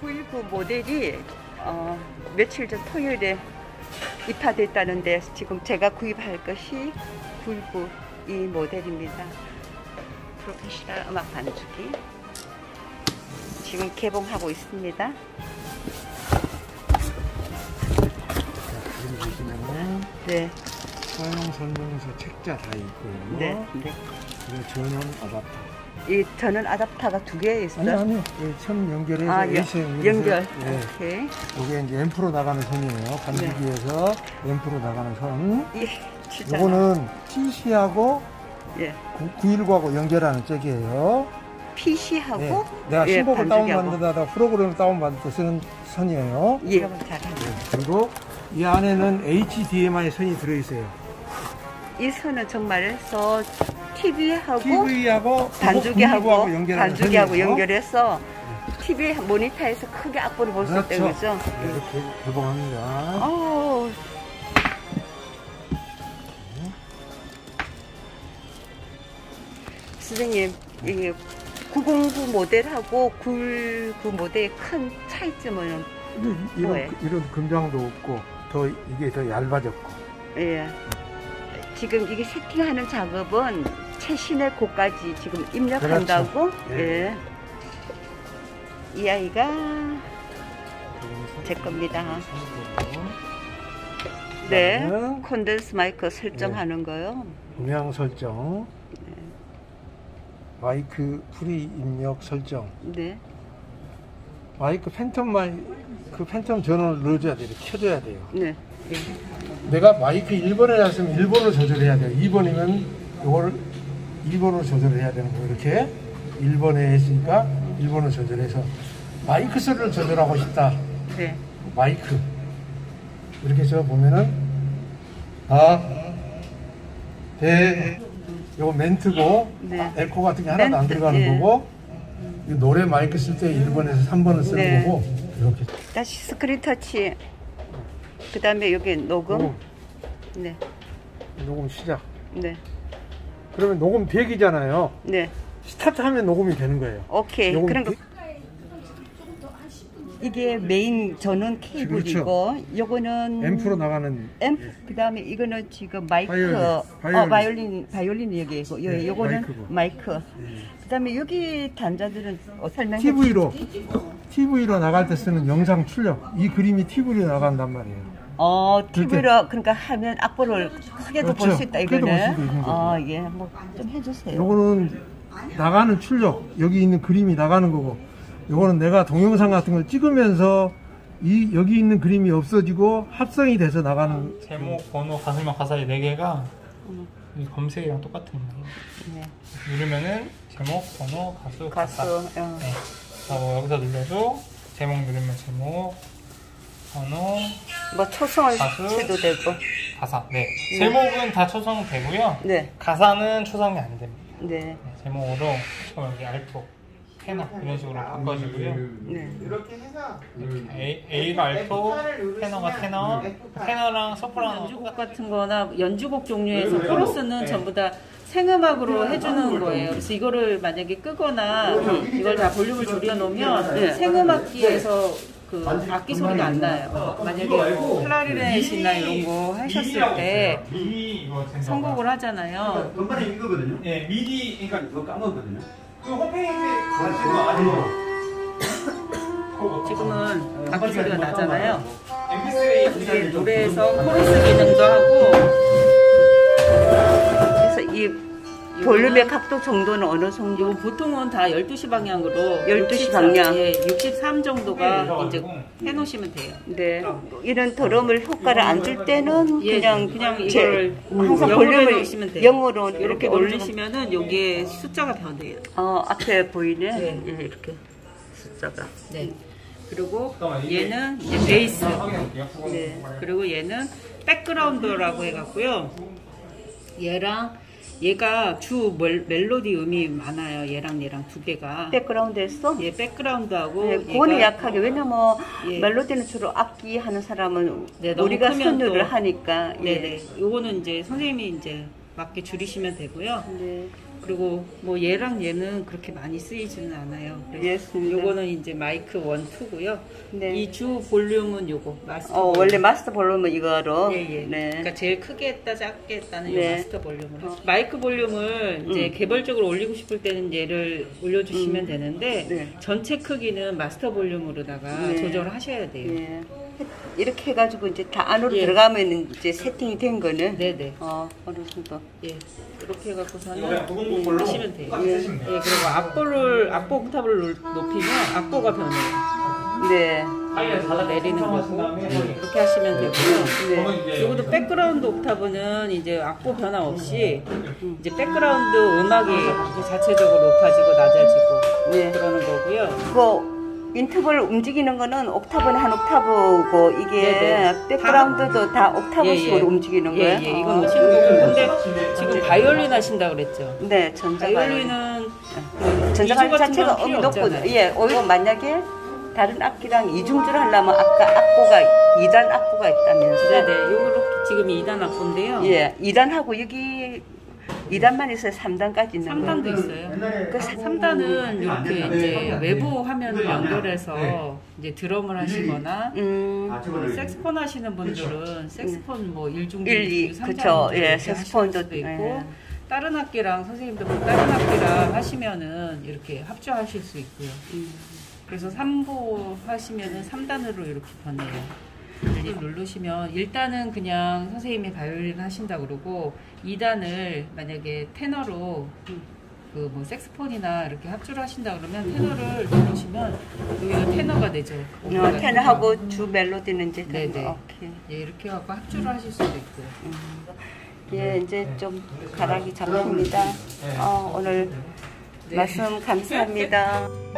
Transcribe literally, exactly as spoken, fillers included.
구십구 모델이 어, 며칠 전 토요일에 입하됐다는데 지금 제가 구입할 것이 구십구 이 모델입니다. 프로페셔널 음악 반주기 지금 개봉하고 있습니다. 여기 보시면은 네. 사용 설명서 책자 다 있고요. 네. 네. 그리고 전원 아답터. 이 전원 아답터가 두 개 있어요. 아니 아니요. 선 연결해서 아, 에이씨 연결. 네. 오케이. 이게 이제 앰프로 나가는 선이에요. 반주기에서 네. 앰프로 나가는 선. 예, 이거는 피씨하고 예. 구백십구하고 연결하는 잭이에요. 피씨하고 네. 내가 예, 신곡을 반주기하고. 다운받는다다 프로그램을 다운받을 때 쓰는 선이에요. 예. 잘하네. 그리고 이 안에는 에이치디엠아이 선이 들어있어요. 이 선은 정말 서 티비하고 티비하고 반주기하고 연결하는 반주기하고 선이에요. 연결해서 티비 모니터에서 크게 악보를 볼 수 있다 그렇죠. 그죠? 이렇게 개봉합니다. 오. 선생님, 이게 구백구 모델하고 구십구 모델의 큰 차이점은 이런, 뭐예요? 이런 금장도 없고 더 이게 더 얇아졌고. 예. 지금 이게 세팅하는 작업은 최신의 곡까지 지금 입력한다고. 그렇죠. 네. 예. 이 아이가 제 겁니다. 네. 콘덴스 마이크 설정하는 네. 거요. 음향 설정. 네. 마이크 프리 입력 설정. 네. 마이크 팬텀 마이크 팬텀 전원을 넣어줘야 돼요. 켜줘야 돼요. 네. 네. 내가 마이크 일 번에 놨으면 일 번으로 조절해야 돼요. 이 번이면 이걸 이 번으로 조절해야 되는 거예요. 이렇게 일 번에 했으니까 일 번으로 조절해서 마이크 소리를 조절하고 싶다. 네. 마이크 이렇게 해서 보면은 아, 대 요거 멘트고 네. 에코 같은 게 하나도 멘트, 안 들어가는 예. 거고 노래 마이크 쓸 때 일 번에서 삼 번을 쓰는 네. 거고 이렇게 다시 스크린 터치. 그 다음에 여기 녹음. 녹음. 네. 녹음 시작. 네. 그러면 녹음 백이잖아요. 네. 스타트하면 녹음이 되는 거예요. 오케이. 그런 거. 이게 메인 전원 케이블이고, 그렇죠. 요거는 앰프로 나가는 앰프. 그 다음에 이거는 지금 마이크, 바이올린, 어 바이올린. 바이올린, 바이올린 여기고, 네, 요거는 마이크고. 마이크. 네. 그 다음에 여기 단자들은 어, 설명해. 티비로 티비로 나갈 때 쓰는 영상 출력. 이 그림이 티비로 나간단 말이에요. 어, 티비로 그러니까 하면 악보를 크게도 볼 그렇죠. 수 있다 크게도 볼 이거네. 수도 있는 거죠. 아, 예, 뭐 좀 해주세요. 요거는 나가는 출력. 여기 있는 그림이 나가는 거고. 요거는 내가 동영상 같은 걸 찍으면서 이 여기 있는 그림이 없어지고 합성이 돼서 나가는. 제목, 번호, 가수명, 가사의 네 개가 음. 이 검색이랑 똑같은 거예요. 네. 누르면은 제목, 번호, 가수, 가수. 가사. 어. 네. 어, 여기서 눌러도 제목 누르면 제목, 번호, 뭐 초성을 가수, 해도 되고. 가사. 네. 네. 제목은 다 초성되고요. 네. 가사는 초성이 안 됩니다. 네. 네. 제목으로 여기 알토, 테너 이런 식으로 바꿔주고요. 네. 이렇게 해서 A, A가 알토, 테너가 테너, 테너랑 소프라노. 연주곡 같은 거나 연주곡 종류에서 코러스는 전부 다 생음악으로 해주는 거예요. 그래서 이거를 만약에 끄거나 이걸 다 볼륨을 줄여놓으면 네. 생음악기에서 그 악기 소리가 안 나요. 만약에 클라리넷이나 이런 거 하셨을 때 선곡을 하잖아요. 건반에 이거거든요. 예, 미디, 그러니까 이거 까먹었거든요. 그 홈페이지에 지금은 악기 소리가 나잖아요. 엠피쓰리 이게 노래에서 코러스 기능도 하고. 그래서 이 볼륨의 각도 정도는 어느 정도? 보통은 다 열두 시 방향으로 열두 시 방향. 예, 육십삼 정도가 이제 해놓으시면 돼요. 네. 이런 드럼을 효과를 안 줄 때는 예, 그냥 그냥 제- 이걸 항상 영어로 볼륨을 해놓으시면 돼요. 영어로 이렇게 이렇게 올리시면은 여기에 숫자가 변해요. 어, 앞에 보이네. 네. 예, 이렇게 숫자가. 네. 그리고 얘는 이제 베이스. 네. 그리고 얘는 백그라운드라고 해갖고요. 얘랑 얘가 주 멜, 멜로디 음이 많아요. 얘랑 얘랑 두 개가. 백그라운드 했어? 얘 백그라운드하고 네, 그거는 얘가- 약하게. 왜냐면 예. 멜로디는 주로 악기 하는 사람은 네, 너무 우리가 크면 선율을 또- 하니까. 예. 네네. 요거는 이제 선생님이 이제 맞게 줄이시면 되고요. 네. 그리고 뭐 얘랑 얘는 그렇게 많이 쓰이지는 않아요. 예습니다. 요거는 이제 마이크 원, 투고요. 네. 이 주 볼륨은 요거 마스터 어, 볼륨. 원래 마스터 볼륨은 이거로. 예, 예. 네. 그러니까 제일 크게 했다 작게 했다는 네. 이 마스터 볼륨을 하죠. 마이크 볼륨을 이제 음. 개별적으로 올리고 싶을 때는 얘를 올려주시면 음. 되는데 네. 전체 크기는 마스터 볼륨으로다가 네. 조절하셔야 돼요. 예. 이렇게 해가지고 이제 다 안으로 예. 들어가면 이제 세팅이 된 거는. 네네. 어, 어느 정도. 예. 이렇게 해갖고서는 구분구분로 하시면 돼요. 예. 예. 그리고 악보를 악보 옥탑을 놓- 높이면 악보가 변해요. 네. 내리는 거고 이렇게 하시면 되고요. 네. 이것도 백그라운드 옥타브는 이제 악보 변화 없이 이제 백그라운드 음악이 이제 자체적으로 높아지고 낮아지고 네. 그러는 거고요. 그거 인터벌 움직이는 거는 옥타브는 한 옥타브고 이게 네네. 백그라운드도 다 옥타브식으로 예, 예. 움직이는 예, 거예요? 예, 이건 어. 오시는 거고. 근데 지금 바이올린 하신다 그랬죠. 네, 전자바이올린. 바이올린은 전자바이올린 이주 같은 자체가 건 필요 엄 높고, 없잖아요. 예, 오히려 만약에 다른 악기랑 이중주를 하려면 아까 악보가 이 단 악보가 있다면서. 네네. 요렇게 지금 이 단 악보인데요. 예, 이 단하고 여기 이 단만 있어요. 삼 단까지 있는 삼 단도 거예요. 있어요. 그 삼 단은 이렇게 이제 외부 화면을 연결해서 이제 드럼을 하시거나 음, 뭐 색스폰 하시는 분들은 색스폰 뭐 일 중주, 일, 이, 이 주, 삼 주 그쵸. 예, 이렇게 색스폰도, 하실 수도 있고 예. 다른 악기랑 선생님도 뭐 다른 악기랑 하시면은 이렇게 합주하실 수 있고요. 그래서 삼 부 하시면은 삼 단으로 이렇게 변해요. 일 누르시면 일 단은 그냥 선생님이 바이올린 하신다 그러고 이 단을 만약에 테너로 그 뭐 색스폰이나 이렇게 합주를 하신다 그러면 테너를 누르시면 여기가 테너가 되죠. 어, 테너하고 주 멜로디는 이제 네네. 오케이. 예, 이렇게 해갖고 합주를 하실 수도 있고요. 예, 이제 좀 가락이 잡힙니다. 어, 오늘 네. 말씀 감사합니다.